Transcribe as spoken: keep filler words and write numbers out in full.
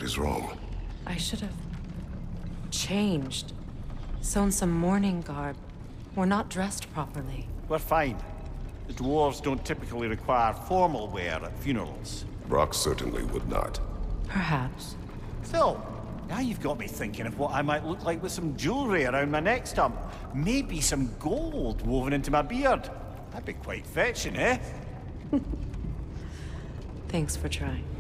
is wrong? I should have changed. Sewn some mourning garb. We're not dressed properly. We're fine. The dwarves don't typically require formal wear at funerals. Brock certainly would not. Perhaps. Still, now you've got me thinking of what I might look like with some jewelry around my neck stump. Maybe some gold woven into my beard. That'd be quite fetching, eh? Thanks for trying.